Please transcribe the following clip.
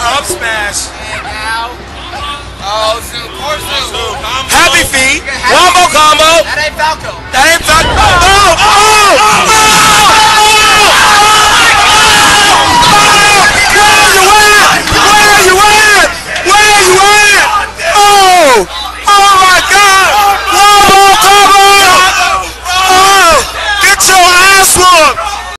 Up smash. Oh, Zoo. Poor Zoo. Happy feet. Wombo combo. That ain't Falco. That ain't Falco. Oh!